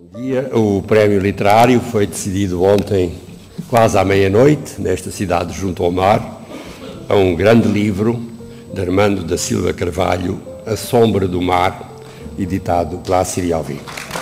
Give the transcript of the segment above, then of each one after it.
Bom dia. O prémio literário foi decidido ontem, quase à meia-noite, nesta cidade junto ao mar, a um grande livro de Armando da Silva Carvalho, A Sombra do Mar, editado pela Assíria Alvi.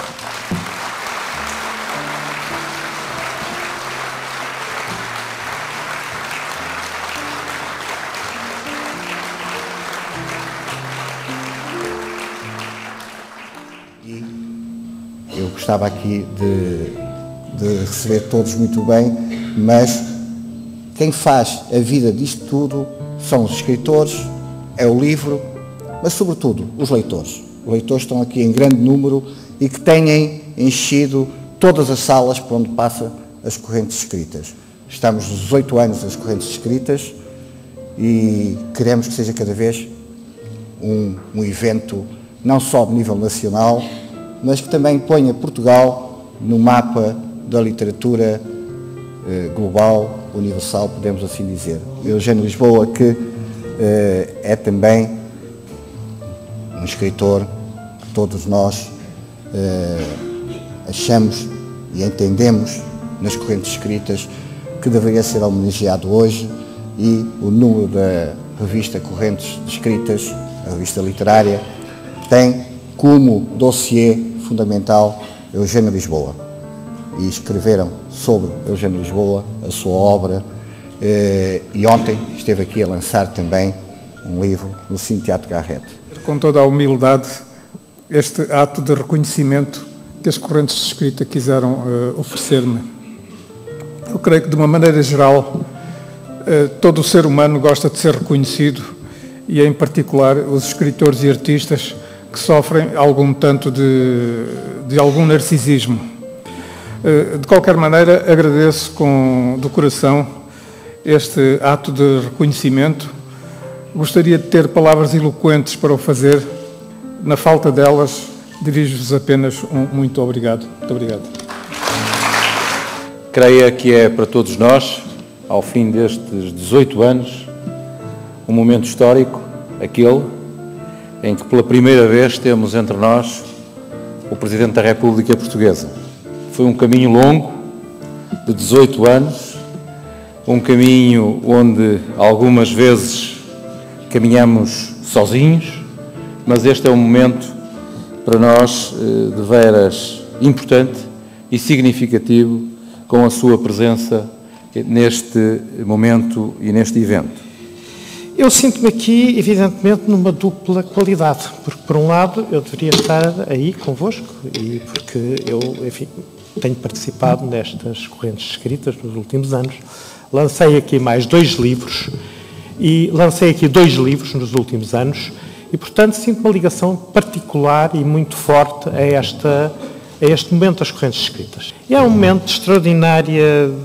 Eu gostava aqui de receber todos muito bem, mas quem faz a vida disto tudo são os escritores, é o livro, mas sobretudo os leitores. Os leitores estão aqui em grande número e que têm enchido todas as salas por onde passa as correntes escritas. Estamos nos 18 anos das correntes escritas e queremos que seja cada vez um evento não só de nível nacional, mas que também ponha Portugal no mapa da literatura global, universal, podemos assim dizer. Eugênio Lisboa, que é também um escritor que todos nós achamos e entendemos nas correntes escritas que deveria ser homenageado hoje, e o número da revista Correntes Escritas, a revista literária, tem como dossiê fundamental Eugênio Lisboa, e escreveram sobre Eugênio Lisboa a sua obra, e ontem esteve aqui a lançar também um livro no Cine Teatro Garrett. Com toda a humildade, este ato de reconhecimento que as correntes de escrita quiseram oferecer-me. Eu creio que, de uma maneira geral, todo o ser humano gosta de ser reconhecido, e em particular os escritores e artistas que sofrem algum tanto de algum narcisismo. De qualquer maneira, agradeço do coração este ato de reconhecimento. Gostaria de ter palavras eloquentes para o fazer. Na falta delas, dirijo-vos apenas um muito obrigado. Muito obrigado. Creia que é para todos nós, ao fim destes 18 anos, um momento histórico, aquele em que pela primeira vez temos entre nós o Presidente da República Portuguesa. Foi um caminho longo, de 18 anos, um caminho onde algumas vezes caminhamos sozinhos, mas este é um momento para nós de veras importante e significativo, com a sua presença neste momento e neste evento. Eu sinto-me aqui, evidentemente, numa dupla qualidade, porque, por um lado, eu deveria estar aí convosco, e porque eu, enfim, tenho participado nestas correntes escritas nos últimos anos. Lancei aqui mais 2 livros, e lancei aqui 2 livros nos últimos anos, e, portanto, sinto uma ligação particular e muito forte a este momento das correntes escritas. E é um momento extraordinário,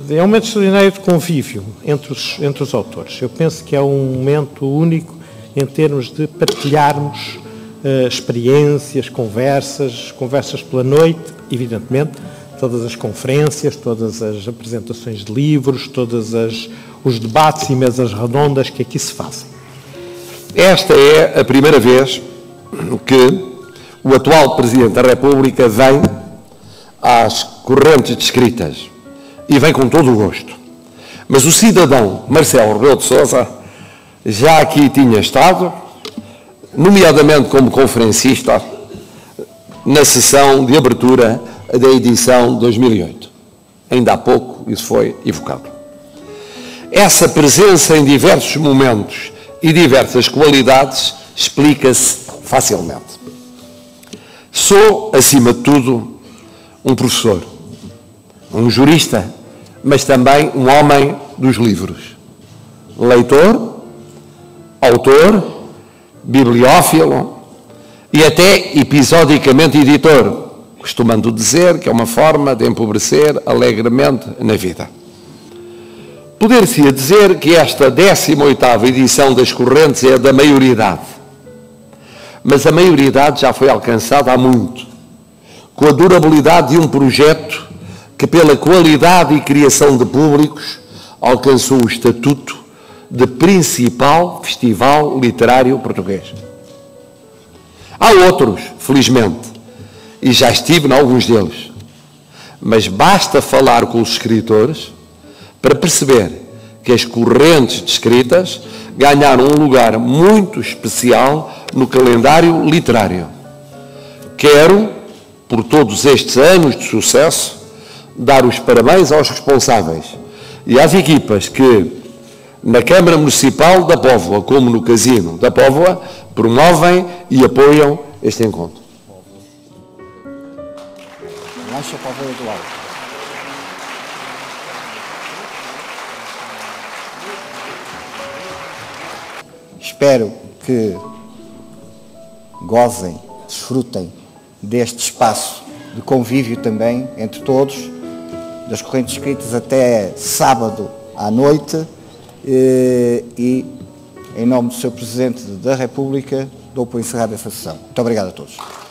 de convívio entre os autores. Eu penso que é um momento único em termos de partilharmos experiências, conversas pela noite, evidentemente, todas as conferências, todas as apresentações de livros, todos os debates e mesas redondas que aqui se fazem. Esta é a primeira vez que o atual Presidente da República vem às correntes escritas, e vem com todo o gosto. Mas o cidadão Marcelo Rebelo de Sousa já aqui tinha estado, nomeadamente como conferencista, na sessão de abertura da edição de 2008. Ainda há pouco isso foi evocado. Essa presença em diversos momentos e diversas qualidades explica-se facilmente. Sou, acima de tudo, um professor, um jurista, mas também um homem dos livros. Leitor, autor, bibliófilo e até episodicamente editor, costumando dizer que é uma forma de empobrecer alegremente na vida. Poder-se-ia dizer que esta 18ª edição das correntes é da maioridade, mas a maioridade já foi alcançada há muito, com a durabilidade de um projeto que, pela qualidade e criação de públicos, alcançou o estatuto de principal festival literário português. Há outros, felizmente, e já estive em alguns deles, mas basta falar com os escritores para perceber que as correntes de escritas ganharam um lugar muito especial no calendário literário. Quero, por todos estes anos de sucesso, dar os parabéns aos responsáveis e às equipas que, na Câmara Municipal da Póvoa, como no Casino da Póvoa, promovem e apoiam este encontro. Espero que gozem, desfrutem deste espaço de convívio também entre todos, das correntes escritas até sábado à noite, e em nome do Sr. Presidente da República dou por encerrada essa sessão. Muito obrigado a todos.